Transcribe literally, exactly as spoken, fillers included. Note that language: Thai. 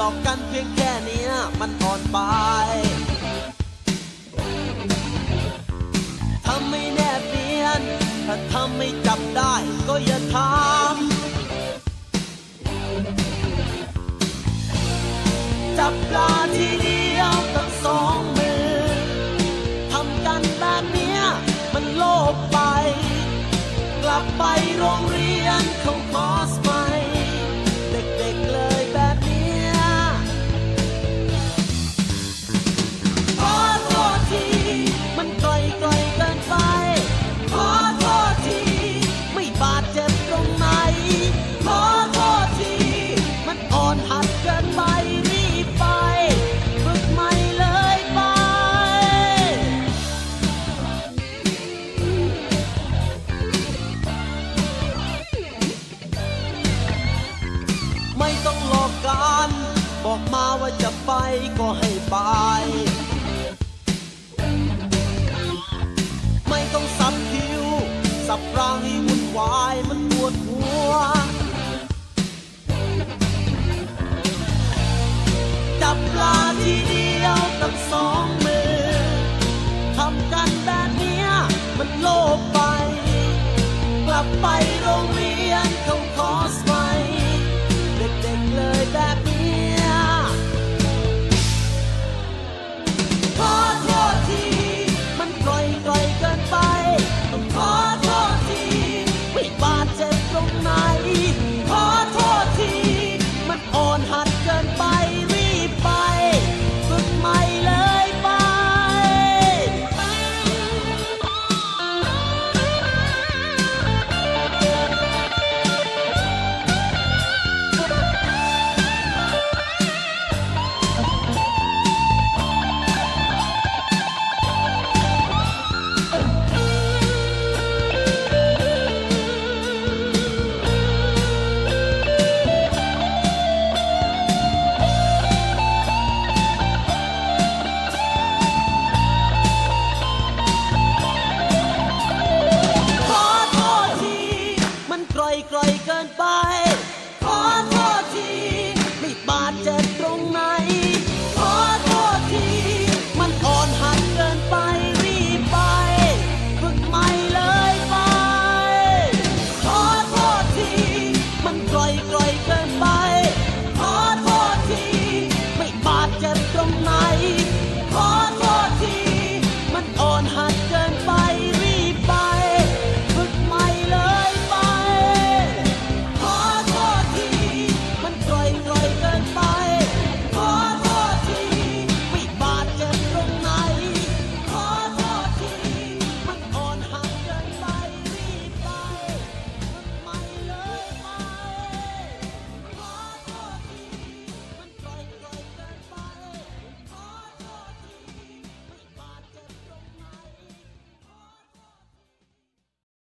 อกกันเพียงแค่เนี้ยมันอ่อนไปทำไม่แนบเนียนถ้าทำไม่จับได้ก็อย่าทำจับปลาทีเดียวตั้งสองมือทำกันแบบเนี้ยมันโลภไปกลับไปโรงเรียนเขาคอร์สใหม่เด็กๆเลยแบบเนี้ยขอโทษทีมันไกลไกลเกินไปขอโทษทีไม่บาดเจ็บตรงไหนขอโทษทีมันอ่อนหัดเกินไปรีบไปฝึกใหม่เลยไปไม่ต้องหลอกกันบอกมาว่าจะไปก็ให้ไปไม่ต้องสับคิวสับรางให้วุ่นวายมันปวดหัวจับปลาทีเดียวตั้งสองมือทำกันแบบเนี้ยมันโลภไปกลับไปโรงเรียนเขาคอร์สใหม่เด็กๆเลยแบบเนี้ยขอโทษทีมันไกลไกลเกินไปต้องขอโทษทีไม่บาดเจ็บตรงไหนขอโทษทีมันอ่อนหัดเกินไปรีบไปฝึกใหม่เลยไปไกลไกลเกินไป